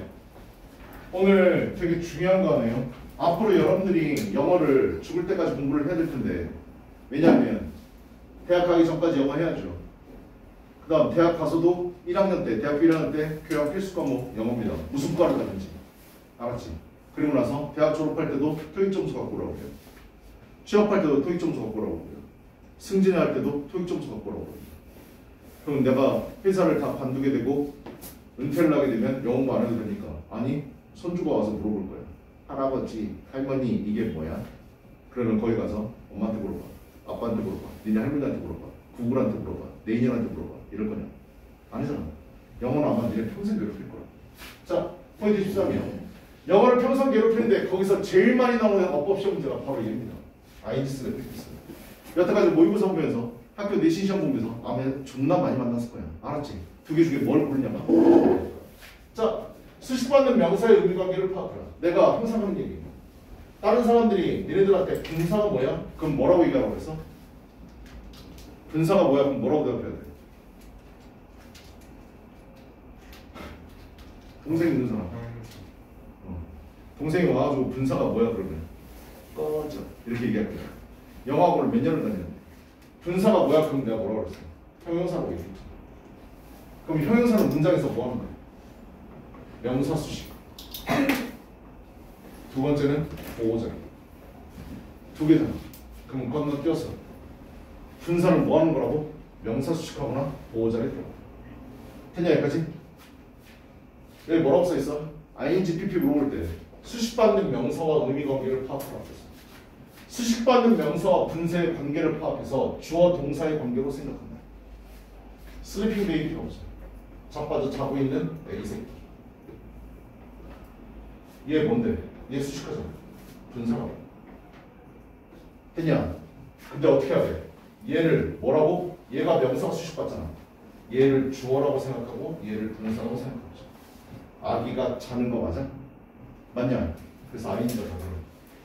Speaker 1: 오늘 되게 중요한 거 하네요. 앞으로 여러분들이 영어를 죽을 때까지 공부를 해야 될 텐데, 왜냐하면 대학 가기 전까지 영어 해야죠. 그 다음 대학 가서도 일 학년 때, 대학교 일 학년 때 교양 필수 과목 영어입니다. 무슨 과를 가든지. 알았지? 그리고 나서 대학 졸업할 때도 토익 점수 갖고 오라고 해요. 취업할 때도 토익 점수 갖고 오라고 해요. 승진할 때도 토익 점수 갖고 오라고 해요. 그럼 내가 회사를 다 관두게 되고 은퇴를 하게 되면 영어 공부 안 해도 되니까, 아니 손주가 와서 물어볼 거야. 할아버지, 할머니 이게 뭐야? 그러면 거기 가서 엄마한테 물어봐, 아빠한테 물어봐, 니네 할머니한테 물어봐, 구글한테 물어봐, 네이년한테 물어봐, 이럴 거냐? 아니잖아. 영어는 아마 니네 평생 괴롭힐 거야. 자, 포인트 십삼이요. 영어를 평생 괴롭히는데 거기서 제일 많이 나오는 어법 시험 문제가 바로 얘입니다. 아이엔지 쓰는 있어요. 여태까지 모의고사 보면서 학교 내신 시험 보면서 아마 존나 많이 만났을 거야. 알았지? 두 개 중에 뭘 고르냐면, 자, 수식받는 명사의 의미관계를 파악해라. 내가 항상 하는 얘기. 다른 사람들이 니네들한테 분사가 뭐야? 그럼 뭐라고 얘기하라고 했어? 분사가 뭐야? 그럼 뭐라고 대답해야 돼? 동생 있는 사람. 어. 동생이 와가지고 분사가 뭐야? 그러면 꺼져 이렇게 얘기할 거야. 영어학원을 몇 년을 다녔는데 분사가 뭐야? 그럼 내가 뭐라고 그랬어? 형용사라고 얘기했지. 그럼 형용사는 문장에서 뭐 하는 거야? 명사 수식. 두 번째는 보호자리. 두 개잖아. 그럼 건너뛰어서 분사는 뭐 하는 거라고? 명사 수식하거나 보호자리 들어가. 됐냐 여기까지? 여기 뭐라고 써있어? 아이엔지 피피 물어볼 때 수식받는 명사와 의미 관계를 파악하라고 했어. 수식받는 명사와 분사의 관계를 파악해서 주어 동사의 관계로 생각한다. 슬리핑 베이비라고 했어. 자빠져 자고 있는 애기 새끼. 얘 뭔데? 얘 수식하잖아. 분사라고. 됐냐? 근데 어떻게 해야 돼? 얘를 뭐라고? 얘가 명사가 수식받잖아. 얘를 주어라고 생각하고 얘를 분사라고 생각하고. 아기가 자는 거 맞아? 맞냐? 그래서 아이인지가 다 그래.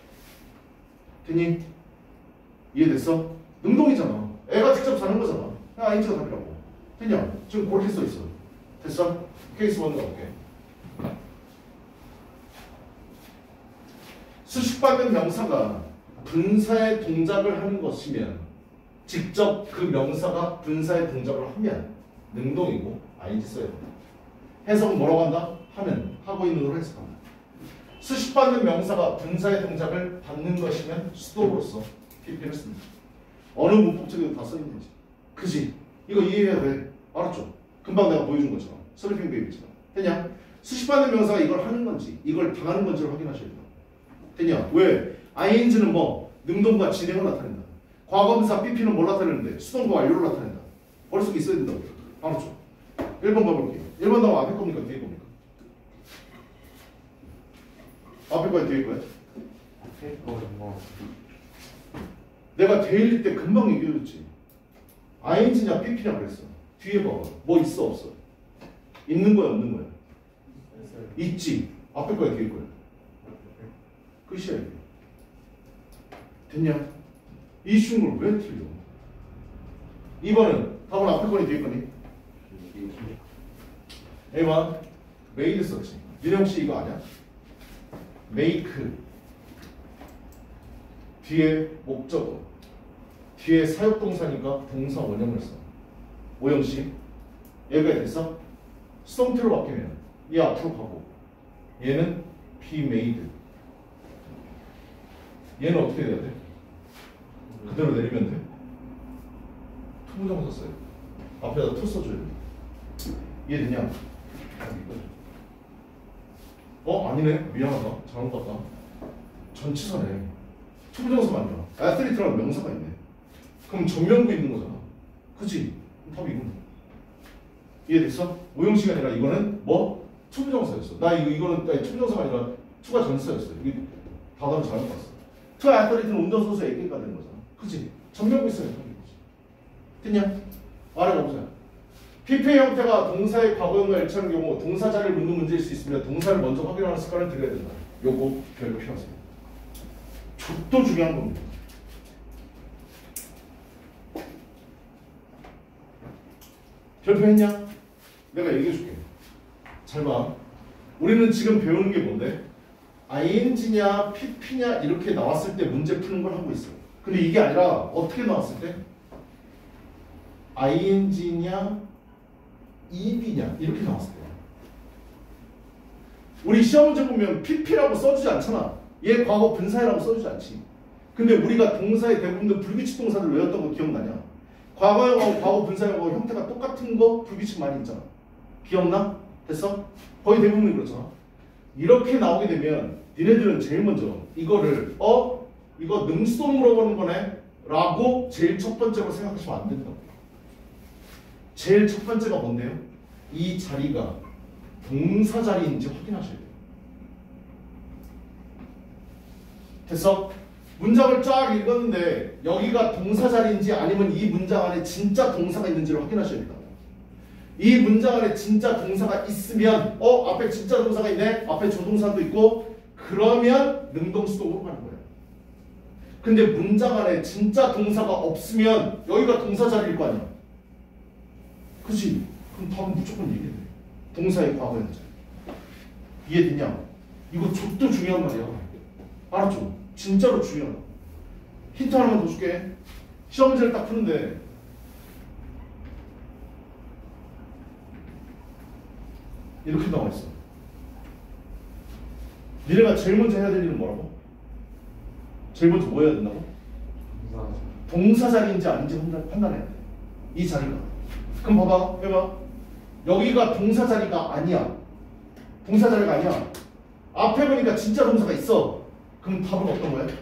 Speaker 1: 됐니? 이해됐어? 능동이잖아. 애가 직접 자는 거잖아. 그냥 아이인지가 답이라고. 됐냐? 지금 그렇게 써 있어. 됐어? 케이스 일 가볼게. 수식받는 명사가 분사의 동작을 하는 것이면 직접 그 명사가 분사의 동작을 하면 능동이고 아이엔지 써야 된다. 해석은 뭐라고 한다? 하면, 하고 있는으로 해석한다. 수식받는 명사가 분사의 동작을 받는 것이면 수동으로서 피피를 씁니다. 어느 문법책에도 다 써있는 거지. 그지? 이거 이해해야 돼. 알았죠? 금방 내가 보여준 것처럼. 슬리핑 베이비처럼. 됐냐? 수식받는 명사가 이걸 하는 건지 이걸 당하는 건지를 확인하셔야 돼요. 됐냐? 왜? 아이엔지는 뭐? 능동과 진행을 나타낸다. 과거분사 피피는 뭘 나타내는데? 수동과 완료를 나타낸다. 머릿속에 있어야 된다고. 알았죠? 일 번 가볼게요. 일 번 나와 앞에 겁니까? 뒤에 겁니까? 앞에 거야? 뒤에 거야?
Speaker 4: 앞에 거는 뭐
Speaker 1: 내가 데일리 때 금방 얘기해줬지. 아이엔지냐 피피냐 그랬어. 뒤에 봐봐. 뭐 있어 없어? 있는 거야 없는 거야? 있지. 앞에 거야 뒤에 거야? 끝이야 이게. 됐냐? 이 쉬운 걸 왜 틀려? 이 번은 답은 앞에 거니 뒤에 거니? 일 번 메이드 썼지. 니네 혹시 이거 아냐? 메이크 뒤에 목적어 뒤에 사역동사니까 동사 원형을 써. 오형식 얘가 됐어? 수동태로 바뀌면 얘 앞으로 가고 얘는 be made. 얘는 어떻게 돼야 돼? 그대로 내리면 돼. 투부정사 써요. 앞에다 투 써줘요. 이해되냐? 어? 아니네? 미안하다. 잘못 봤다. 전치사네. 투부정사가 아니야. 애틀리트라는 명사가 있네. 그럼 전면부 있는 거잖아. 그치? 그럼 답이 이거네. 이해됐어? 오형식이 아니라 이거는 뭐? 투부정사였어. 나 이거, 이거는 아니, 투부정사가 아니라 투가 전치사였어. 이게 단어를 잘못 봤어. 투 애틀리트는 운전선수 A가 되는 거잖아. 그치? 전면부 있으면 답이 이거지. 됐냐? 말해보자. 피피의 형태가 동사의 과거형과 일치하는 경우 동사 자리를 묻는 문제일 수 있으며 동사를 먼저 확인하는 습관을 들여야 된다. 요거 별거 필요 없습니다. 족도 중요한 겁니다. 별표했냐? 내가 얘기해줄게. 잘 봐. 우리는 지금 배우는 게 뭔데? 아이엔지냐 피피냐 이렇게 나왔을 때 문제 푸는 걸 하고 있어. 근데 이게 아니라 어떻게 나왔을 때? 아이엔지냐 이비냐 이렇게 나왔을 때 우리 시험 문제 보면 피피라고 써주지 않잖아. 얘 과거 분사해라고 써주지 않지. 근데 우리가 동사의 대부분 불규칙 동사를 외웠던 거 기억나냐? 과거형하고 과거 분사형하고 형태가 똑같은 거 불규칙 많이 있잖아. 기억나? 됐어? 거의 대부분이 그렇잖아. 이렇게 나오게 되면 니네들은 제일 먼저 이거를 어? 이거 능수동 물어보는 거네? 라고 제일 첫 번째로 생각하시면 안 된다고. 제일 첫 번째가 뭔데요? 이 자리가 동사 자리인지 확인하셔야 돼요. 됐어? 문장을 쫙 읽었는데 여기가 동사 자리인지 아니면 이 문장 안에 진짜 동사가 있는지를 확인하셔야 된다고. 이 문장 안에 진짜 동사가 있으면 어? 앞에 진짜 동사가 있네? 앞에 조동사도 있고 그러면 능동수동으로 가는 거예요. 근데 문장 안에 진짜 동사가 없으면 여기가 동사 자리일 거 아니야. 그치? 그럼 답은 무조건 얘기해. 동사의 과거의 문제. 이해됐냐? 이거 족도 중요한 말이야. 알았죠? 진짜로 중요하다. 힌트 하나만 더 줄게. 시험 문제를 딱 푸는데 이렇게 나와 있어. 니네가 제일 먼저 해야 될 일은 뭐라고? 제일 먼저 뭐 해야 된다고? 동사 자리인지 아닌지 판단, 판단해야 돼. 이 자리가. 그럼 봐봐. 해봐. 여기가 동사 자리가 아니야. 동사 자리가 아니야. 앞에 보니까 진짜 동사가 있어. 그럼 답은 어떤 거야?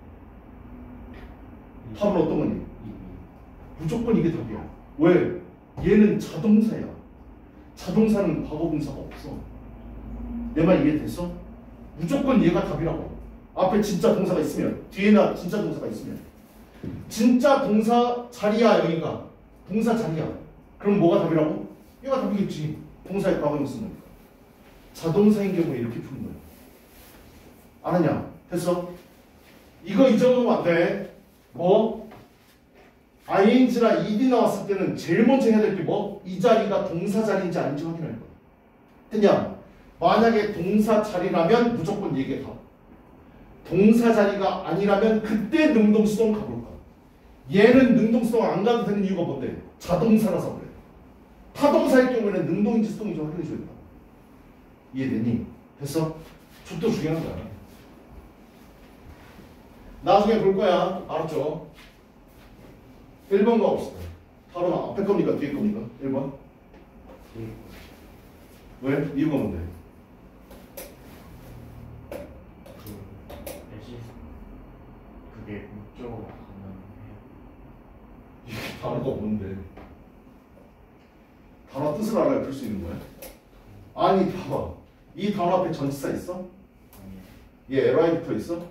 Speaker 1: 답은 어떤 거니? 무조건 이게 답이야. 왜? 얘는 자동사야. 자동사는 과거 분사가 없어. 내 말 이해됐어? 무조건 얘가 답이라고. 앞에 진짜 동사가 있으면, 뒤에나 진짜 동사가 있으면. 진짜 동사 자리야 여기가. 동사 자리야. 그럼 뭐가 답이라고? 얘가 답이겠지. 동사의 과거형 쓰는 거니까. 자동사인 경우에 이렇게 푸는 거야. 알았냐? 됐어? 이거 이 정도면 안 돼. 뭐? 아이엔지나 이디 나왔을 때는 제일 먼저 해야 될 게 뭐? 이 자리가 동사 자리인지 아닌지 확인할 거야. 됐냐? 만약에 동사 자리라면 무조건 얘기해 가. 동사 자리가 아니라면 그때 능동수동 가볼 거야. 얘는 능동수동 안 가도 되는 이유가 뭔데? 자동사라서 그래. 타동사일 경우에는 능동인지 수동인지 확인해 줘야 돼. 이해되니? 됐어? 족도 중요한 거야. 나중에 볼 거야. 알았죠? 일 번가 없어. 바로 앞에 겁니까? 뒤에 겁니까? 일 번. 왜? 이유가 뭔데?
Speaker 4: 그 애시 그게 목적으로 가면
Speaker 1: 이게 단어가 뭔데? 단어 뜻을 알아야 풀 수 있는 거야? 아니 봐봐. 이 단어 앞에 전치사 있어?
Speaker 4: 아니에요.
Speaker 1: 얘 에라이 붙어 있어?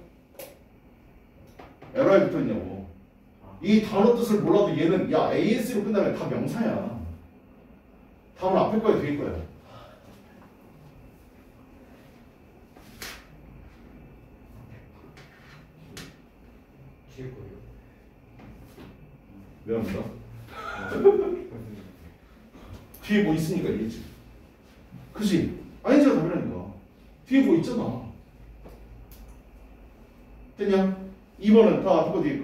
Speaker 1: 에라이 붙어 있냐고. 이 단어 뜻을 몰라도 얘는 야 에이에스로 끝나면 다 명사야. 답은 앞에 거야 뒤에 거야?
Speaker 4: 뒤에 거예요.
Speaker 1: 미안합니다. 뒤에 뭐 있으니까 얘기지. 그치? 아니지가 답이라니까. 뒤에 뭐 있잖아. 됐냐? 이 번은 다 앞에 거 뒤에 거.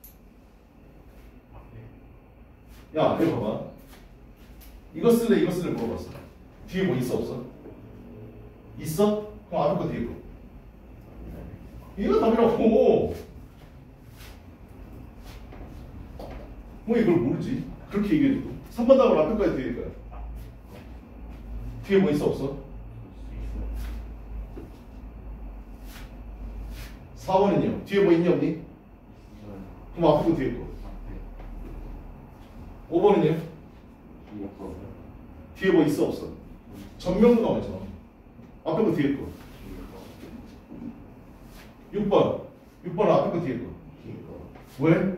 Speaker 1: 야, 이거 봐봐. 이거 쓸래, 이거 쓸래 물어봤어. 뒤에 뭐 있어, 없어? 있어? 그럼 앞에 거 뒤에 거. 이거 답이라고. 뭐 이걸 모르지? 그렇게 얘기해도. 삼 번 답은 앞에 거야, 뒤에 거야? 뒤에 뭐 있어, 없어? 사 번은요? 뒤에 뭐 있니, 없니? 그럼 앞에 거 뒤에 거. 오 번은요? 뒤에 뭐 있어, 없어? 전명도 나와있잖아. 앞에 거 뒤에 거. 육 번. 육 번은 앞에 거 뒤에 거. 왜?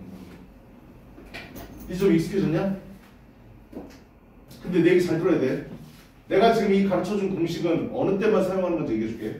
Speaker 1: 이제 좀 익숙해졌냐? 근데 내 얘기 잘 들어야 돼. 내가 지금 이 가르쳐준 공식은 어느 때만 사용하는 건지 얘기해줄게.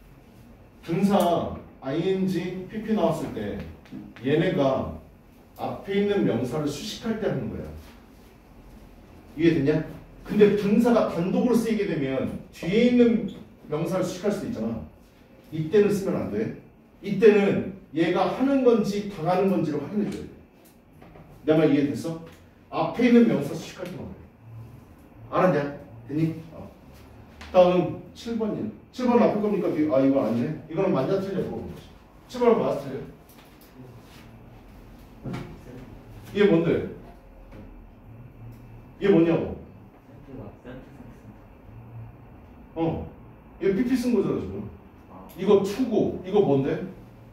Speaker 1: 등사 아이엔지 피피 나왔을 때 얘네가 앞에 있는 명사를 수식할 때 하는 거야. 이해됐냐? 근데 등사가 단독으로 쓰이게 되면 뒤에 있는 명사를 수식할 수도 있잖아. 이때는 쓰면 안 돼. 이때는 얘가 하는 건지 당하는 건지를 확인해 줘야 돼. 내 말 이해됐어? 앞에 있는 명사 수식할 때만 그래. 알았냐? 됐니? 어. 다음 칠 번이야. 칠 번 앞에 겁니까? 아 이건 아니네. 이거는 맞냐 틀려 물어보는 거지. 칠 번은 맞아 틀려. 이게 뭔데? 이게 뭐냐고?
Speaker 4: 센트가 센트
Speaker 1: 어. 얘 피피 쓴 거잖아 지금. 이거 투고 이거 뭔데?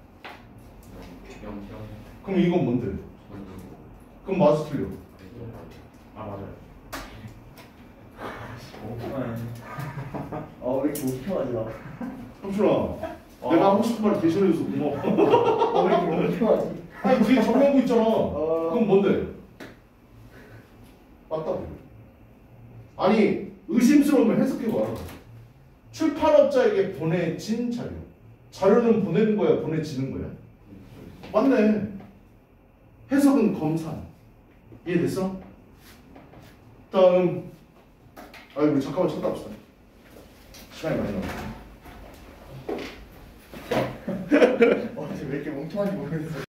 Speaker 4: 영영
Speaker 1: 그럼 이건 뭔데? 그럼 맞아 틀려.
Speaker 4: 아 맞아요.
Speaker 2: 어, 왜 이렇게 멍청하지, 나?
Speaker 1: 형준아 내가 하고 싶은 말 대신해줘서 고마워.
Speaker 2: 어, 왜 이렇게 멍청하지?
Speaker 1: 아니 뒤에 정명구 있잖아.
Speaker 2: 어.
Speaker 1: 그럼 뭔데? 맞다고. 아니 의심스러우면 해석해봐. 출판업자에게 보내진 자료. 자료는 보내는 거야 보내지는 거야? 맞네. 해석은 검사. 이해됐어? 다음 아이고 잠깐만 쳐다봅시다. 시간이 많이 남았어.
Speaker 2: 어, 왜 이렇게 멍청한지 모르겠어.